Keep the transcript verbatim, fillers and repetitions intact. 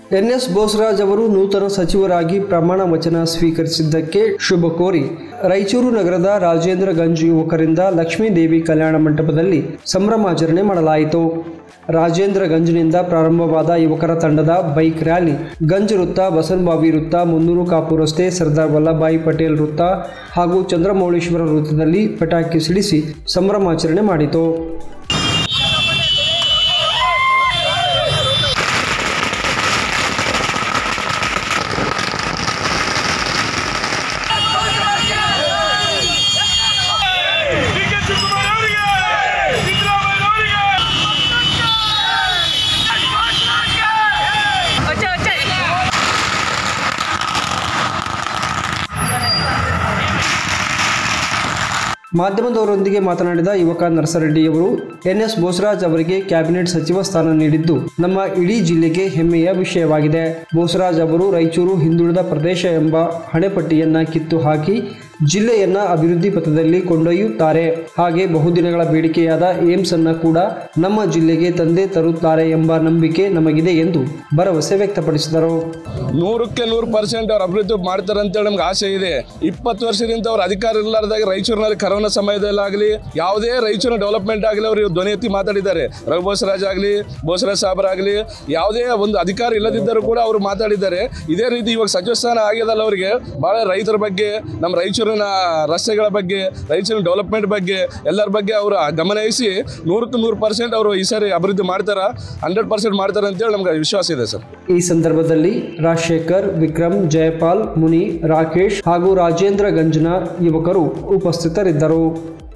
N S Bosaraj ಅವರು ನೂತನ ಸಚಿವರಾಗಿ ಪ್ರಮಾಣ ವಚನ ಸ್ವೀಕರಿಸಿದ್ದಕ್ಕೆ ಶುಭ ಕೋರಿ ರಾಯಚೂರು ನಗರದ ರಾಜೇಂದ್ರ ಗಂಜ್ ಯುವಕರಿಂದ ಲಕ್ಷ್ಮೀದೇವಿ ಕಲ್ಯಾಣ ಮಂಟಪದಲ್ಲಿ ಸಂಭ್ರಮಾಚರಣೆ ಮಾಡಲಾಯಿತು. ರಾಜೇಂದ್ರ ಗಂಜ್ನಿಂದ ಪ್ರಾರಂಭವಾದ ಯುವಕರ ತಂಡದ ಬೈಕ್ ರ್ಯಾಲಿ ಗಂಜ್ ವೃತ್ತ, ಬಸವನಬಾವಿ ವೃತ್ತ, ಮುನ್ನೂರು ಕಾಪು ರಸ್ತೆ, ಸರ್ದಾರ್ ವಲ್ಲಭಭಾಯಿ ಪಟೇಲ್ ವೃತ್ತ ಹಾಗೂ ಚಂದ್ರಮೌಳೇಶ್ವರ ವೃತ್ತದಲ್ಲಿ ಪಟಾಕಿ ಸಿಡಿಸಿ ಸಂಭ್ರಮಾಚರಣೆ ಮಾಡಿತು. ಮಾಧ್ಯಮದವರೊಂದಿಗೆ ಮಾತನಾಡಿದ ಯುವಕ ನರಸರೆಡ್ಡಿಯವರು ಎನ್ ಎಸ್ ಬೋಸರಾಜ್ ಅವರಿಗೆ ಕ್ಯಾಬಿನೆಟ್ ಸಚಿವ ಸ್ಥಾನ ನೀಡಿದ್ದು ನಮ್ಮ ಇಡೀ ಜಿಲ್ಲೆಗೆ ಹೆಮ್ಮೆಯ ವಿಷಯವಾಗಿದೆ. ಬೋಸರಾಜ್ ಅವರು ರಾಯಚೂರು ಹಿಂದುಳಿದ ಪ್ರದೇಶ ಎಂಬ ಹಣೆಪಟ್ಟಿಯನ್ನ ಕಿತ್ತು ಹಾಕಿ ಜಿಲ್ಲೆಯನ್ನ ಅಭಿವೃದ್ಧಿ ಪಥದಲ್ಲಿ ಕೊಂಡೊಯ್ಯುತ್ತಾರೆ. ಹಾಗೆ ಬಹುದಿನಗಳ ಬೇಡಿಕೆಯಾದ ಏಮ್ಸ್ ಅನ್ನ ಕೂಡ ನಮ್ಮ ಜಿಲ್ಲೆಗೆ ತಂದೆ ತರುತ್ತಾರೆ ಎಂಬ ನಂಬಿಕೆ ನಮಗಿದೆ ಎಂದು ಭರವಸೆ ವ್ಯಕ್ತಪಡಿಸಿದರು. ನೂರಕ್ಕೆ ನೂರು ಪರ್ಸೆಂಟ್ ಅವ್ರು ಅಭಿವೃದ್ಧಿ ಮಾಡ್ತಾರೆ ಅಂತೇಳಿ ನಮ್ಗೆ ಆಸೆ ಇದೆ. ಇಪ್ಪತ್ತು ವರ್ಷದಿಂದ ಅವ್ರ ಅಧಿಕಾರ ಇರಲಾರ್ದಾಗ ರಾಯಚೂರಿನಲ್ಲಿ ಕರೋನಾ ಸಮಯದಲ್ಲಾಗಲಿ ಯಾವುದೇ ರಾಯಚೂರಿನ ಡೆವಲಪ್ಮೆಂಟ್ ಆಗಲಿ ಅವರು ಧ್ವನಿ ಎತ್ತಿ ಮಾತಾಡಿದ್ದಾರೆ. ರಘು ಬೋಸರಾಜ್ ಆಗಲಿ, ಬೋಸರಾಜ್ ಸಾಬರಾಗಲಿ ಯಾವುದೇ ಒಂದು ಅಧಿಕಾರ ಇಲ್ಲದಿದ್ದರೂ ಕೂಡ ಅವರು ಮಾತಾಡಿದ್ದಾರೆ. ಇದೇ ರೀತಿ ಇವಾಗ ಸಚಿವ ಸ್ಥಾನ ಆಗ್ಯದಲ್ಲ ಅವರಿಗೆ ಭಾಳ ರೈತರ ಬಗ್ಗೆ, ನಮ್ಮ ರಾಯಚೂರು ರಸ್ತೆಗಳ ಬಗ್ಗೆ, ರಾಯಚೂರಿನ ಡೆವಲಪ್ಮೆಂಟ್ ಬಗ್ಗೆ ಎಲ್ಲರ ಬಗ್ಗೆ ಅವರು ಗಮನಿಸಿ ನೂರಕ್ಕೆ ನೂರು ಪರ್ಸೆಂಟ್ ಅವರು ಈ ಸಾರಿ ಅಭಿವೃದ್ಧಿ ಮಾಡ್ತಾರ, ಹಂಡ್ರೆಡ್ ಪರ್ಸೆಂಟ್ ಮಾಡ್ತಾರೆ ಅಂತೇಳಿ ನಮ್ಗೆ ವಿಶ್ವಾಸ ಇದೆ ಸರ್. ಈ ಸಂದರ್ಭದಲ್ಲಿ ರಾಜಶೇಖರ್, ವಿಕ್ರಮ್, ಜಯಪಾಲ್, ಮುನಿ, ರಾಕೇಶ್ ಹಾಗೂ ರಾಜೇಂದ್ರ ಗಂಜ್ನ ಯುವಕರು ಉಪಸ್ಥಿತರಿದ್ದರು.